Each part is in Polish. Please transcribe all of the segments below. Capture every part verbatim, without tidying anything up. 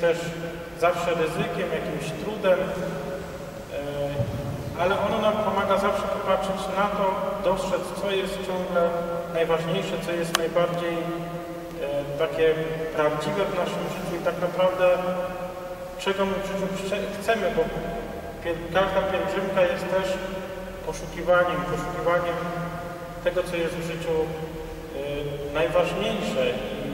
też zawsze ryzykiem, jakimś trudem, ale ono nam pomaga zawsze popatrzeć na to, dostrzec, co jest ciągle najważniejsze, co jest najbardziej takie prawdziwe w naszym życiu i tak naprawdę czego my w życiu chcemy, bo każda pielgrzymka jest też poszukiwaniem, poszukiwaniem tego, co jest w życiu najważniejsze. I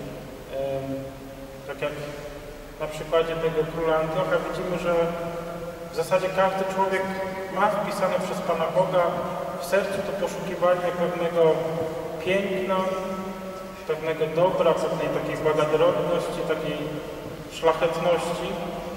tak jak na przykładzie tego króla Antiocha widzimy, że w zasadzie każdy człowiek ma wpisane przez Pana Boga w sercu to poszukiwanie pewnego piękna, pewnego dobra, pewnej takiej błagadrożności, takiej szlachetności.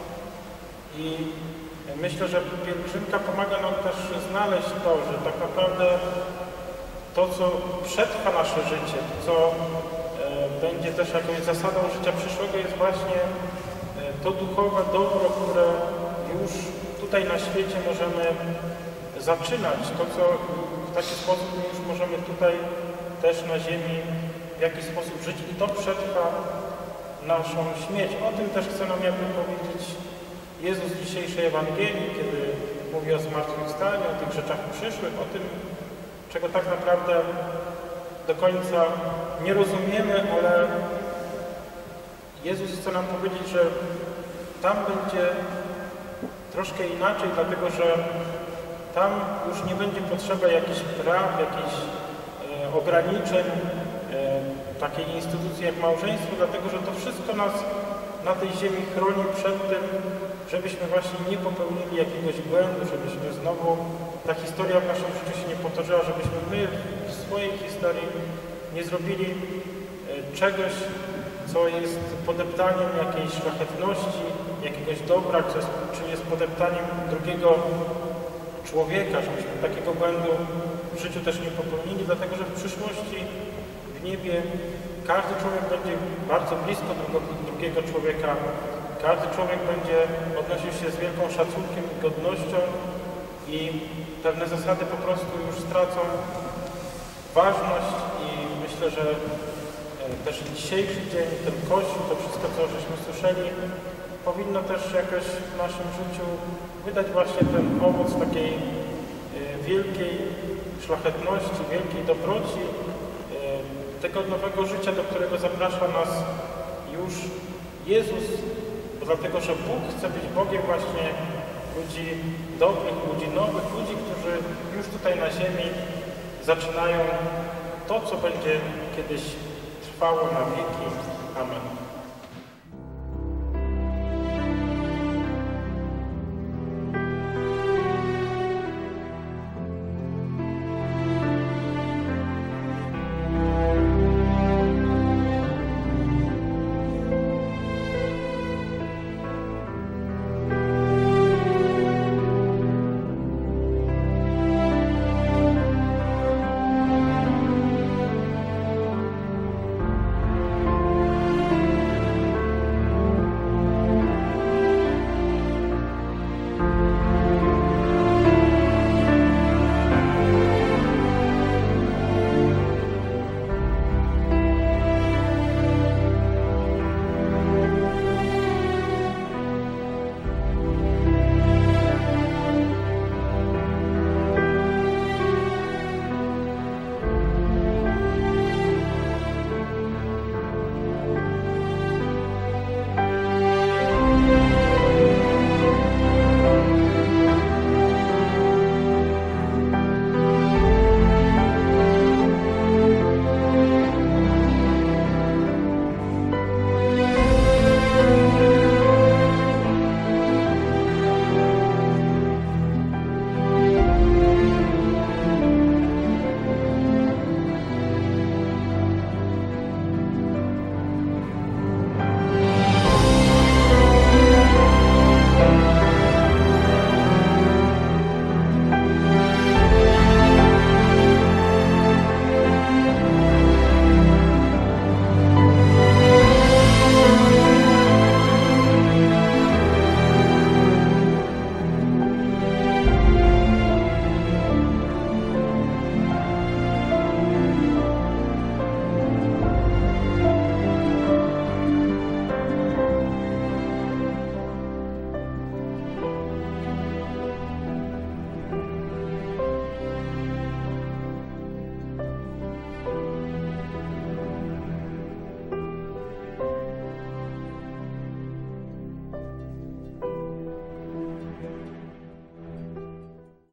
I myślę, że pielgrzymka pomaga nam też znaleźć to, że tak naprawdę to, co przetrwa nasze życie, co e, będzie też jakąś zasadą życia przyszłego, jest właśnie e, to duchowe dobro, które już tutaj na świecie możemy zaczynać. To, co w taki sposób my już możemy tutaj też na ziemi w jakiś sposób żyć i to przetrwa naszą śmierć. O tym też chce nam jakby powiedzieć Jezus w dzisiejszej Ewangelii, kiedy mówi o zmartwychwstaniu, o tych rzeczach przyszłych, o tym, czego tak naprawdę do końca nie rozumiemy, ale Jezus chce nam powiedzieć, że tam będzie troszkę inaczej, dlatego że tam już nie będzie potrzeba jakichś praw, jakichś e, ograniczeń, e, takiej instytucji jak małżeństwo, dlatego że to wszystko nas na tej ziemi chroni przed tym, żebyśmy właśnie nie popełnili jakiegoś błędu, żebyśmy znowu ta historia w naszym życiu się nie powtórzyła, żebyśmy my w swojej historii nie zrobili e, czegoś, co jest podeptaniem jakiejś szlachetności, jakiegoś dobra, co jest, czy jest podeptaniem drugiego człowieka, żebyśmy takiego błędu w życiu też nie popełnili, dlatego że w przyszłości w niebie każdy człowiek będzie bardzo blisko drugiego człowieka, każdy człowiek będzie odnosił się z wielką szacunkiem i godnością i pewne zasady po prostu już stracą ważność i myślę, że też dzisiejszy dzień, ten Kościół, to wszystko, co żeśmy słyszeli, powinno też jakoś w naszym życiu wydać właśnie ten owoc takiej wielkiej szlachetności, wielkiej dobroci, tego nowego życia, do którego zaprasza nas już Jezus, bo dlatego, że Bóg chce być Bogiem właśnie ludzi dobrych, ludzi nowych, ludzi, którzy już tutaj na ziemi zaczynają to, co będzie kiedyś trwało na wieki. Amen.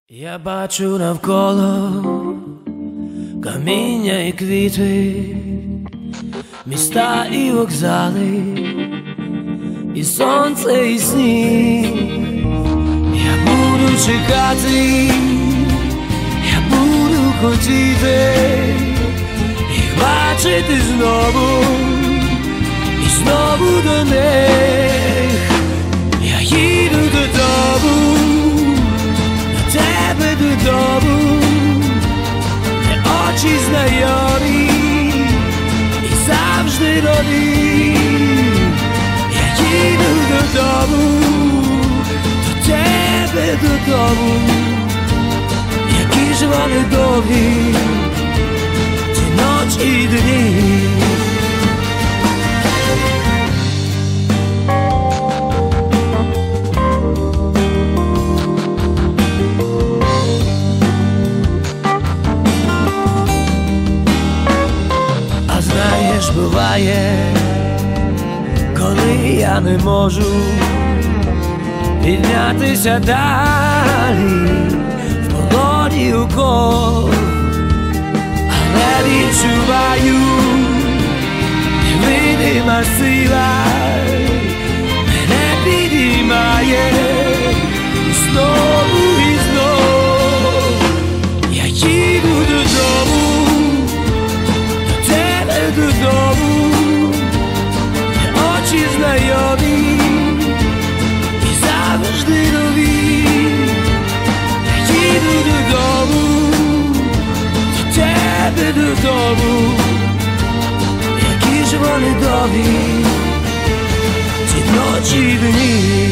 Я бачу навколо каміння і квіти, міста і вокзали, і сонце, і сніг. Я буду чекати, я буду хотіти їх бачити знову, і знову до них. Я їду додому, до тебе додому, де очі знайомі і завжди нові. Я їду додому, до тебе додому, які ж вони довгі, ці ночі і дні. Знаєш, буває, коли я не можу піднятися далі в полоні укол, але відчуваю, невидима сила мене підіймає і знову, і знову. Я їду додому, додому, де очі знайомі і завжди нові. Я їду додому, до тебе додому, які ж вони довгі, ці ночі і дні.